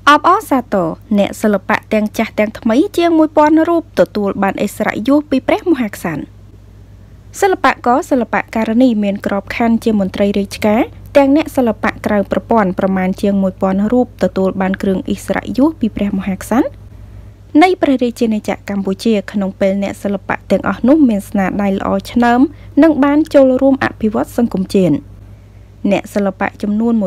អបអរសាទរអ្នកសិល្បៈទាំងចាស់ទាំងថ្មីជាង 1000 រូបទទួលបានឥស្សរិយយសពីព្រះមហាក្សត្រសិល្បករសិល្បករនីមានក្របខ័ណ្ឌជាមន្ត្រីរាជការទាំងអ្នកសិល្បៈក្រៅប្រព័ន្ធប្រមាណជាង 1000 រូបទទួលបានគ្រឿងឥស្សរិយយសពីព្រះមហាក្សត្រនៃព្រះរាជាណាចក្រកម្ពុជាក្នុងពេលអ្នកសិល្បៈទាំងអស់នោះមានស្នាដៃល្អឆ្នើមនិងបានចូលរួមអភិវឌ្ឍសង្គមជាតិអ្នកសិល្បៈចំនួន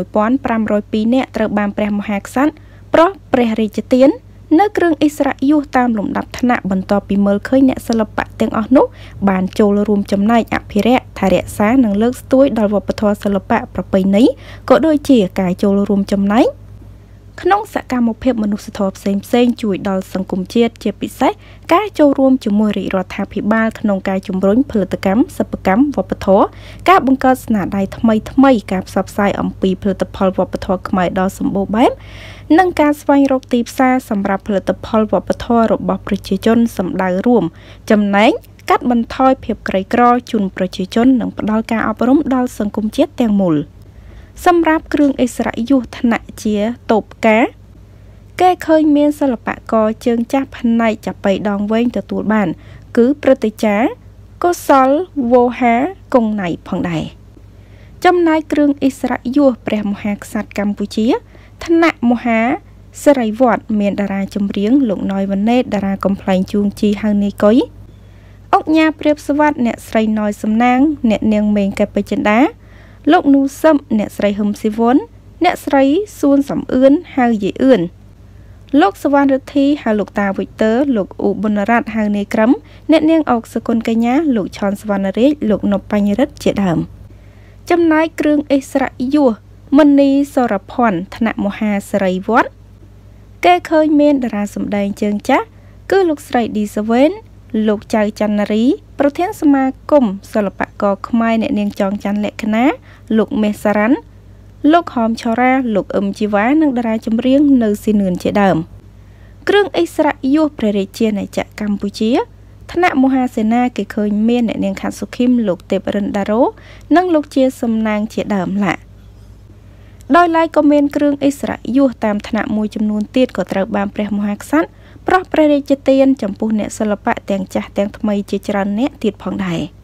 1502 នាក់ត្រូវបានព្រះមហាក្សត្រប្រោះព្រះរាជទាននៅគ្រឿងឥស្សរិយយសតាមលំដាប់ថ្នាក់បន្ទាប់ពីមើលឃើញអ្នកសិល្បៈទាំងអស់នោះបានចូលរួមចំណែកអភិរក្សថែរក្សានិងលើកស្ទួយដល់វប្បធម៌សិល្បៈប្រពៃណីក៏ដូចជាការចូលរួមចំណែកក្នុងសកម្មភាពមនុស្សធម៌ផ្សេងៗជួយដល់សង្គមជាតិជាពិសេសការចូលរួមជាមួយរាជរដ្ឋាភិបាលក្នុងការជំរុញផលិតកម្មសិប្បកម្មវប្បធម៌ការបង្កើតស្នាដៃថ្មីៗការផ្សព្វផ្សាយអំពីផលិតផលវប្បធម៌ខ្មែរដ៏សម្បូរបែបនិងការស្វែងរកទីផ្សារសម្រាប់ផលិតផលវប្បធម៌របស់ប្រជាជនសម្ដៅរួមចំណែកកាត់បន្ថយភាពក្រីក្រជូនប្រជាជននិងផ្ដល់ការអប់រំដល់សង្គមជាតិទាំងមូលសម្រាប់គ្រឿងឥស្សរិយយសថ្នាក់ជាតូបការគេឃើញមានសិល្បករជើងចាស់ផ្នែកចាប៉ីដងវែងទទួលបានគឺព្រឹទ្ធាចារ្យកុសលវោហាកុងណៃផងដែរចំណែកគ្រឿងឥស្សរិយយសព្រះមហាក្សត្រកម្ពុជាថ្នាក់មហាសិរីវត្តមានតារាចម្រៀងលោកណយវណ្ណេតតារាកំ pl ែងជួងជីហៅនីកុយអុកញ៉ាព្រាបសវត្តអ្នកស្រីណយសំណាងអ្នកនាងមេងកែបចិន្តាលោកនូសឹមអ្នកស្រីហឹមស៊ីវុនអ្នកស្រីសួនសំអឿនហៅយេអឿនលោកសវណ្ណរិទ្ធីហៅលោកតាវិចទ័រលោកអ៊ូប៊ុនរ៉ាត់ហៅនាយក្រឹមអ្នកនាងអុកសគុណកញ្ញាលោកឆនសវណ្ណរាជលោកនប់បញ្ញរិទ្ធជាដើមចំណែកគ្រឿងឥស្សរិយយសមនីសរភ័ណ្ឌថ្នាក់មហាសិរីវត្តគេឃើញមានតារាសម្ដែងជើងចាស់គឺលោកស្រីឌីសាវែនលោកចៅច័ន្ទនារីប្រធានសមាគមសិល្បករខ្មែរអ្នកនាងចងច័ន្ទលក្ខណាលោកមេសសារ៉ាន់លោកហមឆរ៉ាលោកអឹមជីវ៉ានិងតារាចម្រៀងនៅស៊ីនឿនជាដើមគ្រឿងឥស្សរិយយសព្រះរាជាណាចក្រកម្ពុជាថ្នាក់មហាសេនាគេឃើញមានអ្នកនាងខាត់សុខីមលោកទេពរិនដារ៉ូនិងលោកជាសំណាងជាដើមឡាដោយឡែកក៏មានគ្រឿងឥស្សរិយយសតាមថ្នាក់មួយចំនួនទៀតក៏ត្រូវបានព្រះមហាក្សត្រប្រោះព្រះរាជទានចំពោះអ្នកសិល្បៈទាំងចាស់ទាំងថ្មីជាច្រើនអ្នកទៀតផងដែរ